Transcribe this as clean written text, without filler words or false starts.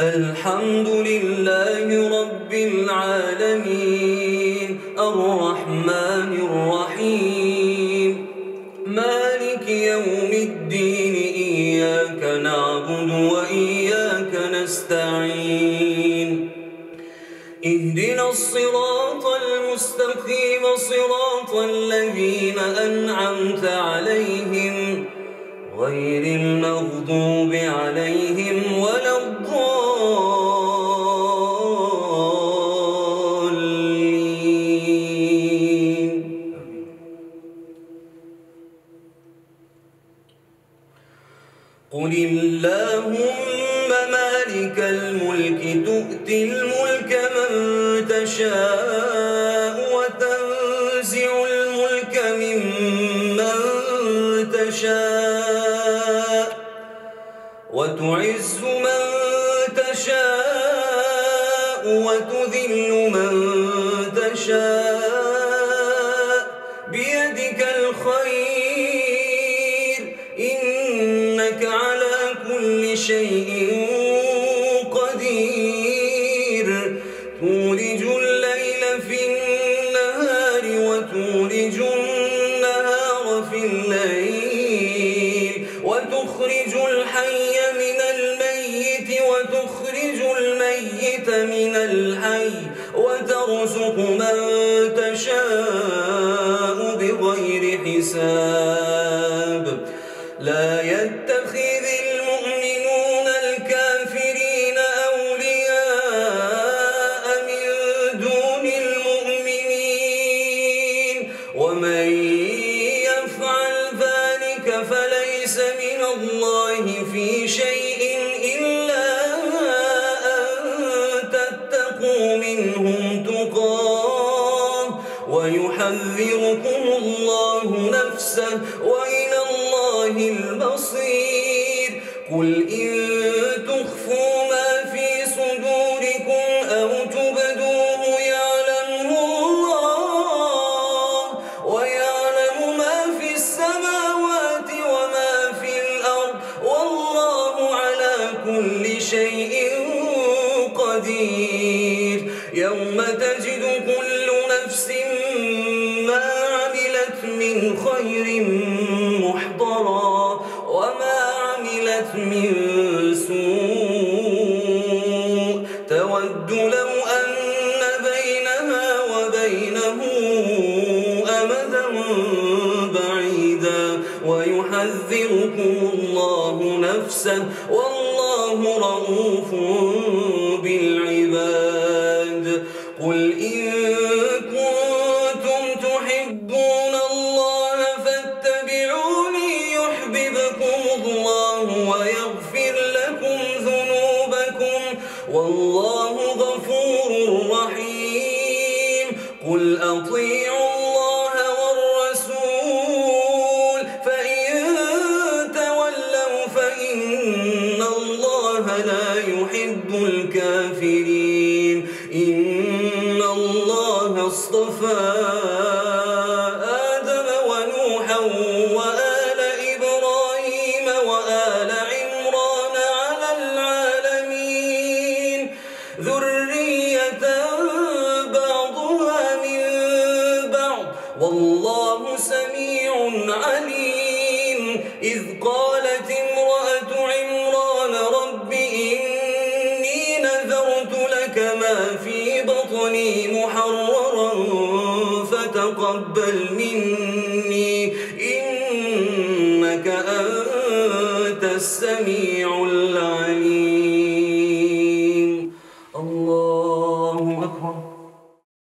الحمد لله رب العالمين الرحمن الرحيم مالك يوم الدين إياك نعبد وإياك نستعين اهدنا الصراط المستقيم صراط الذين أنعمت عليهم غير المغضوب عليهم ولا الضالين. قل اللهم مالك الملك تؤتي الملك من تشاء وتنزع الملك ممن تشاء وتعز من تشاء وتذل من تشاء بيدك الخير إنك على كل شيء قدير تولج الليل في النهار وتولج النهار في الليل وتخرج الحي من الميت وتخرج الميت من الحي وترزق من تشاء بغير حساب لا يتخذ المؤمنون الكافرين أولياء من دون المؤمنين ومن يفعل ذلك فليس من الله في شيء إلا أن تتقوا منهم تقاه ويحذركم الله نفسه وإلى الله المصير قل إن تخفوا ما في صدوركم أو تبدوه يعلمه الله ويعلم ما في السماوات وما في الأرض والله على كل شيء قدير يوم تجد كل نفس ما عملت من خير محضرا وما عملت من سوء تود لو أن بينها وبينه أمدا بعيدا ويحذركم الله نفسه والله رؤوف بالعباد قل إن كنتم تحبون الله فاتبعوني يحببكم الله ويغفر لكم ذنوبكم والله غفور رحيم قل أطيعوا الله والرسول فإن تولوا فإن الله لا يحب الكافرين إن الله اصطفى آدم ونوحا وآل إبراهيم وآل عمران على العالمين ذرية بعضها من بعض والله سميع عليم إذ قالت امرأة عمران رب إني نذرت لك ما في بطني محررا فتقبل مني إنك أنت السميع